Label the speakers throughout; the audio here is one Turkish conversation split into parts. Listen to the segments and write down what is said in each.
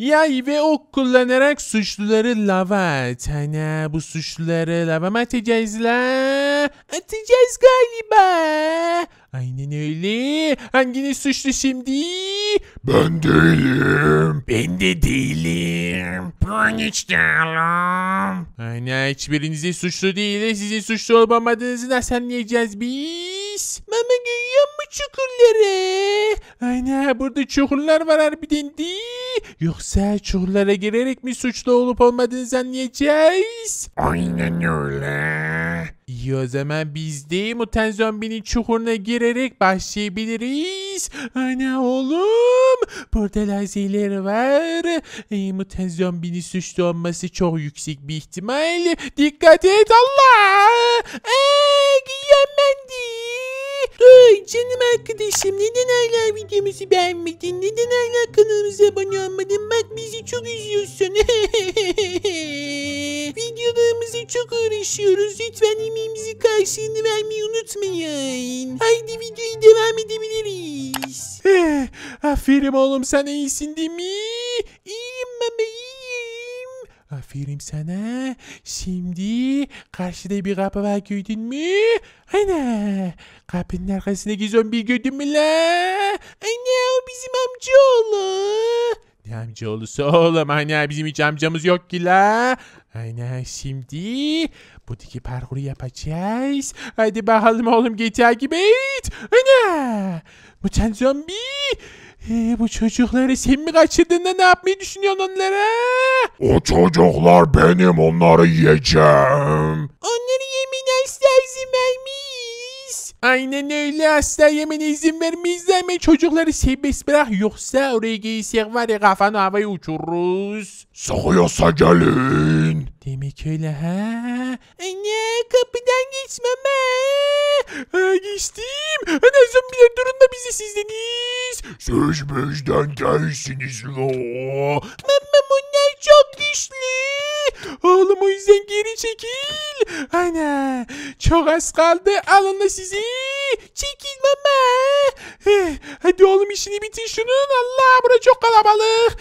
Speaker 1: Yay ve ok kullanarak suçluları lava at. Ana bu suçluları lava mı atacağız la? Atacağız galiba. Aynen öyle. Hanginiz suçlu şimdi?
Speaker 2: Ben değilim.
Speaker 1: Ben de değilim.
Speaker 2: Ben hiç değilim.
Speaker 1: Aynen hiçbiriniz suçlu değil. Sizin suçlu olmamadığınızı nasıl anlayacağız biz? Mama görüyor mu çukurları? Aynen burada çukurlar var harbiden de. Yoksa çukurlara girerek mi suçlu olup olmadığınızı anlayacağız?
Speaker 2: Aynen öyle.
Speaker 1: İyi o zaman biz de mutant zombinin çukuruna girerek başlayabiliriz. Ana oğlum. Burada lazerler var. Mutant zombinin suçlu olması çok yüksek bir ihtimal. Dikkat et Allah. Giyemendi. Ay canım arkadaşım neden hala videomuzu beğenmedin? Neden hala kanalımıza abone olmadın? Bak bizi çok üzüyorsun. Videolarımızı çok uğraşıyoruz. Lütfen emeğimizin karşılığını vermeyi unutmayın. Haydi videoyu devam edebiliriz. Aferin oğlum sen iyisin değil mi? İyiyim baba iyiyim. Aferin sana. Şimdi karşıda bir kapı var gördün mü? Ana. Kapının arkasındaki zombi gördün mü la? Ana o bizim amcaoğlu. Ne amcaoğlusu oğlum? Ana bizim hiç amcamız yok ki la. Ana şimdi buradaki parkuru yapacağız. Hadi bakalım oğlum git takip et. Ana. Mutant zombi. Bu çocukları sen mi kaçırdın da ne yapmayı düşünüyorsun onlara?
Speaker 2: O çocuklar benim, onları yiyeceğim.
Speaker 1: Onları yemene asla izin vermeyiz. Aynen öyle asla yemene izin vermeyiz. Hemen çocukları serbest bırak yoksa oraya giysek var ya kafanı havaya uçururuz.
Speaker 2: Sıkıyorsa gelin.
Speaker 1: Demek öyle ha? Anne kapıdan geçmem ha. Geçtim. Ana zombiler durun da bizi sizdeniz.
Speaker 2: Siz bizden değilsiniz lo.
Speaker 1: Mamam onlar çok güçlü. Oğlum o yüzden geri çekil. Ana çok az kaldı alın da sizi. Çekil mama. Hadi oğlum işini bitir şunun. Allah bura çok kalabalık.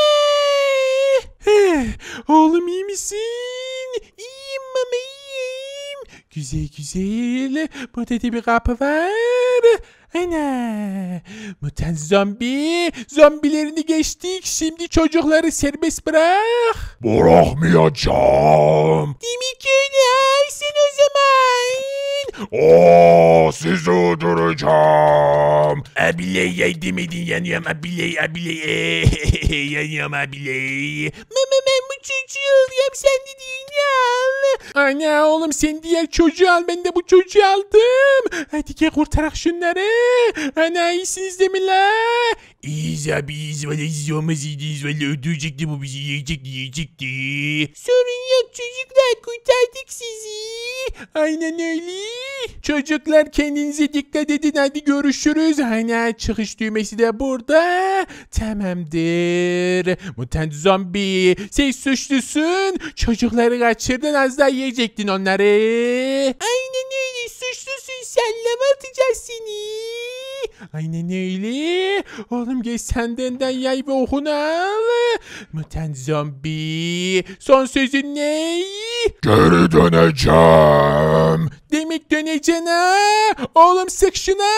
Speaker 1: Oğlum iyi misin? İyiyim mama iyiyim. Güzel güzel. Burada da bir kapı var. Ana. Mutant zombi. Zombilerini geçtik. Şimdi çocukları serbest bırak.
Speaker 2: Bırakmayacağım.
Speaker 1: Demek öyle sen o zaman.
Speaker 2: Sizi öldüreceğim.
Speaker 1: Abiley yardım edin yanıyorum abiley. Yanıyorum abiley. Mama ben bu çocuğu alıyorum sen de diğerini al. Ana oğlum sen diğer çocuğu al ben de bu çocuğu aldım. Hadi gel kurtarak şunları. Ana iyisiniz değil mi la? İyiyiz abi iyiyiz valla izliyormaz iyiyiz valla öldürecekti bu bizi yiyecekti. Sorun yok çocuklar kurtardık sizi. Aynen öyle. Çocuklar kendinize dikkat edin hadi görüşürüz. Aynen çıkış düğmesi de burada. Tamamdır. Mutant zombi sen suçlusun. Çocukları kaçırdın az daha yiyecektin onları. Aynen öyle suçlusun sen lava atacağız seni. Aynen öyle. Oğlum geç senden yay ve okunu al. Mutant zombi. Son sözün ne?
Speaker 2: Geri döneceğim.
Speaker 1: Demek döneceksin ha. Oğlum sık şuna.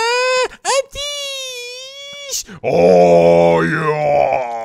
Speaker 1: Ateş.
Speaker 2: Hayır.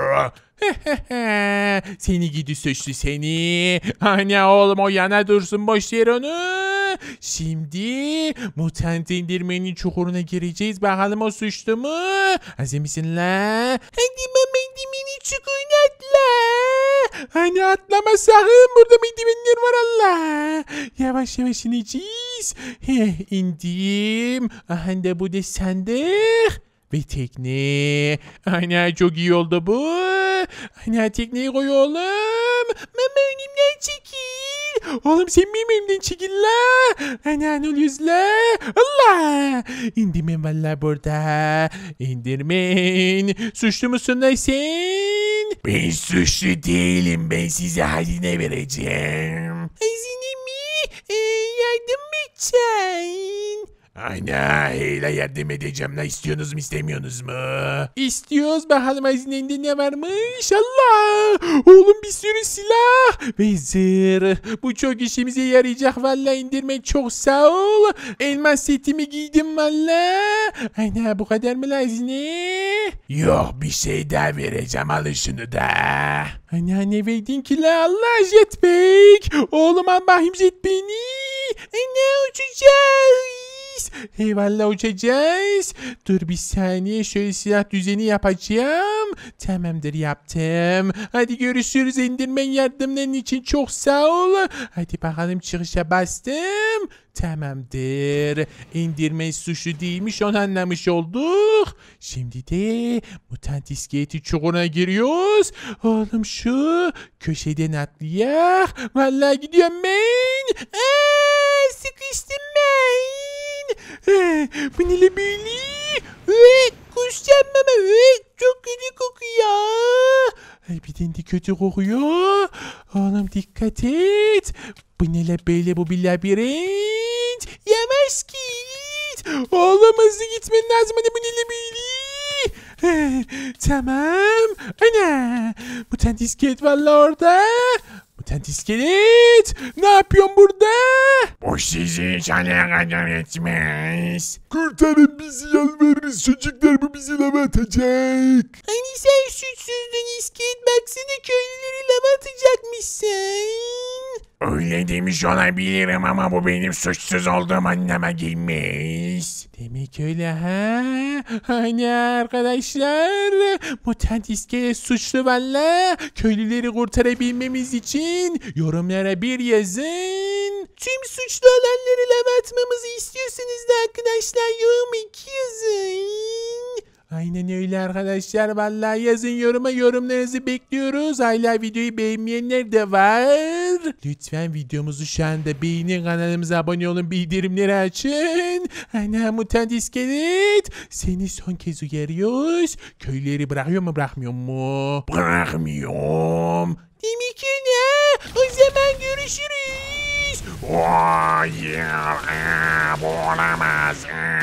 Speaker 1: Seni gidi suçlu seni. Ana oğlum o yana dursun boş ver onu. Şimdi mutant indirmenin çukuruna gireceğiz. Bakalım o suçlu mu? Hazır mısın la? Hadi mama indirmenin çukuruna atla. Hani atlama sakın. Burada merdivenler var Allah. Yavaş yavaş ineceğiz. İndim. Aha da bu da sandık. Ve tekne. Ana çok iyi oldu bu. Ana tekneyi koy oğlum. Mama önümden çekil. Oğlum sen benim önümden çekil la. Ana ne oluyoruz la? Allah. İndirmen valla burada. İndirmen. Suçlu musun da sen? Ben suçlu değilim. Ben size hazine vereceğim. Hazine mi? Yardım mı edeceksin? Ana hele yardım edeceğim la, istiyorsunuz mu istemiyorsunuz mu? İstiyoruz, bakalım hazinende ne varmış. Allah, oğlum bir sürü silah ve zırh. Bu çok işimize yarayacak valla, indirmek çok sağ ol. Elmas setimi giydim valla. Ana bu kadar mı la hazine? Yok, bir şey daha vereceğim, alın şunu da. Ana ne verdin ki la? Allah, jetpack. Oğlum al bakayım jetpack'ini. Ana uçacağız. Eyvallah uçacağız. Dur bir saniye, şöyle silah düzeni yapacağım. Tamamdır, yaptım. Hadi görüşürüz, indirmen yardımların için çok sağ ol. Hadi bakalım, çıkışa bastım. Tamamdır. İndirme suçlu değilmiş, onu anlamış olduk. Şimdi de mutant iskeleti çukuruna giriyoruz. Oğlum şu köşeden atlayak. Vallahi gidiyorum ben. Sıkıştım ben. Bu ne böyle? Kusacağım ama çok kötü kokuyor. Bir de kötü kokuyor. Oğlum dikkat et. Bu ne böyle, bu bir labirent. Yavaş git. Oğlum hızlı gitmen lazım. Hadi bu ne böyle? Tamam. Ana. Mutant iskelet valla orada. Mutant iskelet. Ne yapıyorsun burada?
Speaker 2: Bu sizi hiç alakadar etmez.
Speaker 3: Kurtarın bizi, yalvarırız çocuklar, bu bizi lava atacak.
Speaker 1: Hani sen suçsuzdun iskelet, baksana köylüleri lava atacakmışsın.
Speaker 2: Öyle demiş olabilirim ama bu benim suçsuz olduğum anlama gelmez.
Speaker 1: Demek öyle ha? Hani arkadaşlar, mutant iskelet suçlu valla. Köylüleri kurtarabilmemiz için yorumlara bir yazın. Tüm suçlu olanları lava atmamızı istiyorsanız da arkadaşlar yorum 2 yazın. Aynen öyle arkadaşlar, vallahi yazın yoruma, yorumlarınızı bekliyoruz. Hala videoyu beğenmeyenler de var. Lütfen videomuzu şu anda beğenin, kanalımıza abone olun, bildirimleri açın. Ana mutant iskelet, seni son kez uyarıyoruz. Köyleri bırakıyor mu bırakmıyor mu?
Speaker 2: Bırakmıyorum.
Speaker 1: Demek öyle. O zaman görüşürüz.
Speaker 2: Hayır. Bu olamaz.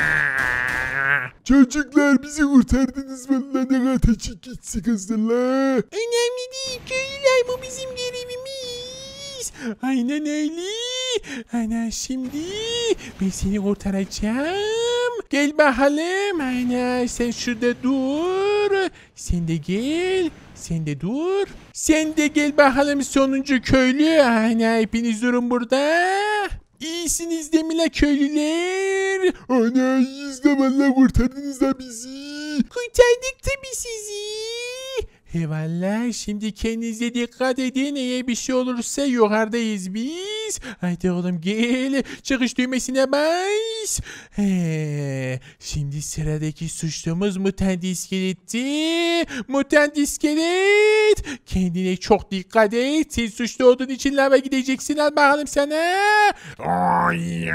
Speaker 3: Çocuklar bizi kurtardınız vallahi, ne kadar teşekkür kızlarla.
Speaker 1: Önemli değil köylüler, bu bizim görevimiz. Aynen öyle. Ana şimdi ben seni kurtaracağım. Gel bakalım. Ana sen şurada dur. Sen de gel. Sen de dur. Sen de gel bakalım sonuncu köylü. Ana hepiniz durun burada. İyisiniz değil mi la köylüler?
Speaker 3: Ana iyiyiz de vallahi, kurtardınız da bizi.
Speaker 1: Kurtardık tabii sizi. Eyvallah, şimdi kendinize dikkat edin, eğer bir şey olursa yukarıdayız biz. Haydi oğlum gel, çıkış düğmesine bas. Şimdi sıradaki suçlumuz mutant iskeletti. Mutant iskelet, kendine çok dikkat et, sen suçlu olduğun için lava gideceksin, al bakalım sana.
Speaker 2: Hayır.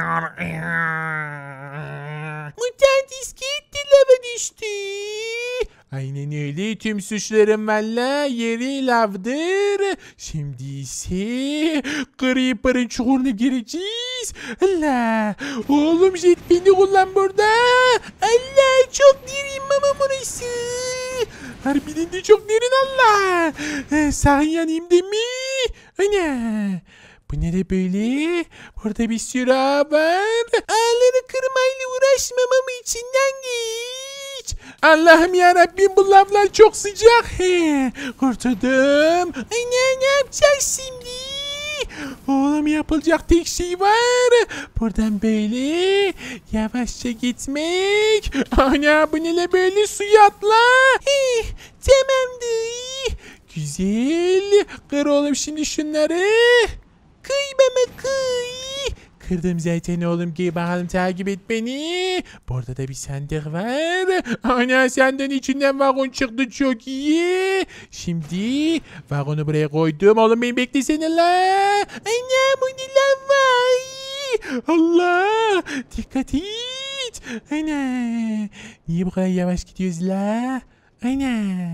Speaker 1: Mutant iskelet de lava düştü. Aynen öyle, tüm suçların valla yeri lavdır. Şimdi ise Creeper'ın çukuruna gireceğiz. Allah, oğlum jetpack'ini kullan burada. Allah, çok derin ama burası. Harbiden de çok derin Allah. Sağ yanayım değil mi? Ana. Bu ne de böyle? Burada bir sürü ağ var. Ağları kırmayla uğraşmam ama içinden geç. Allah'ım yarabbim, bu lavlar çok sıcak. Kurtuldum. Ay ne yapacağız şimdi? Oğlum yapılacak tek şey var. Buradan böyle yavaşça gitmek. Ana bu ne böyle, suya atla. Tamamdır. Güzel. Kır oğlum şimdi şunları. Kıy bana kıy. Kırdım zaten oğlum, gel bakalım, takip et beni. Burada da bir sandık var. Ana sandığın içinden vagon çıktı, çok iyi. Şimdi vagonu buraya koydum. Oğlum beni beklesene la. Ana bu ne lan var? Allah, dikkat et. Ana niye bu kadar yavaş gidiyoruz la? Ana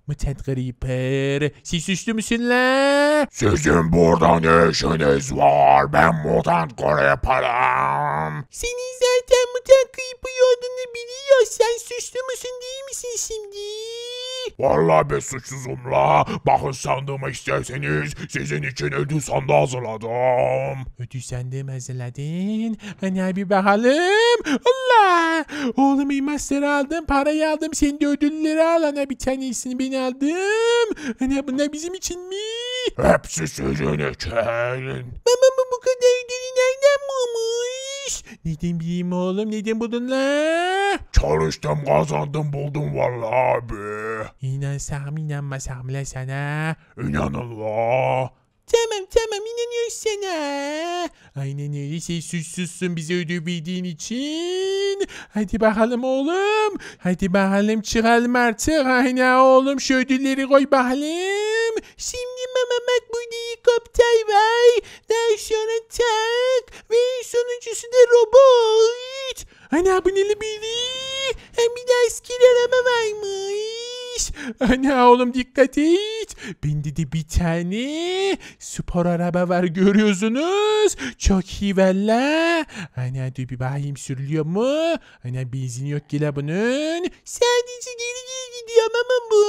Speaker 1: Mutant Creeper. Siz suçlu musun la?
Speaker 2: Sizin burada ne işiniz var? Ben mutant yaparım.
Speaker 1: Senin zaten Mutant Creeper olduğunu biliyor. Sen suçlu musun değil misin şimdi?
Speaker 2: Vallahi ben suçsuzum la. Bakın sandığımı isterseniz sizin için ödül sandığı hazırladım.
Speaker 1: Ödül sandığı mı hazırladın? Hani bir bakalım. Allah! Oğlum elmasları aldım, parayı aldım. Sen de ödülleri al. Ana bir tanesini ben aldım. Ana bunlar bizim için mi?
Speaker 2: Hepsi sizin için.
Speaker 1: Mama bu kadar ödülü nereden bulmuş? Neden bileyim oğlum? Neden buldun la?
Speaker 2: Çalıştım kazandım buldum vallahi abi.
Speaker 1: İnansam inanmasam la sana.
Speaker 2: İnanın la.
Speaker 1: Tamam inanıyoruz sana. Aynen öyle sen suçsuzsun bize ödül verdiğin için. Hadi bakalım oğlum. Hadi bakalım çıkalım artık. Aynen oğlum şu ödülleri koy bakalım. Şimdi mama bak burada helikopter var. Daha sonra tak. Ve sonuncusu da robot. Ana bu neli biri. Hem bir de asker araba varmış. Ana oğlum dikkat et. Bende de bir tane spor araba var görüyorsunuz. Çok iyi valla. Ana dur bir bakayım sürülüyor mu? Ana benzin yok gele bunun. Sadece geri gidiyor ama bu.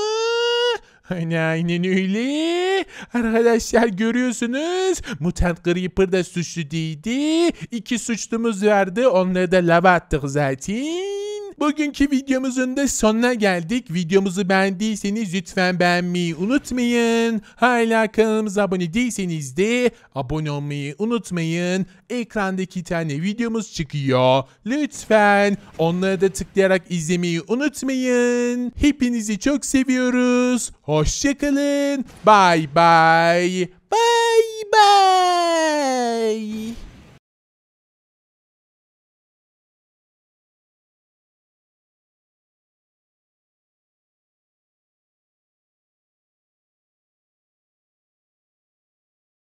Speaker 1: Aynen öyle. Arkadaşlar görüyorsunuz. Mutant Creeper da suçlu değildi. 2 suçlumuz vardı. Onları da lava attık zaten. Bugünkü videomuzun da sonuna geldik. Videomuzu beğendiyseniz lütfen beğenmeyi unutmayın. Hala kanalımıza abone değilseniz de abone olmayı unutmayın. Ekrandaki 2 tane videomuz çıkıyor. Lütfen onları da tıklayarak izlemeyi unutmayın. Hepinizi çok seviyoruz. Hoşçakalın. Bye bye.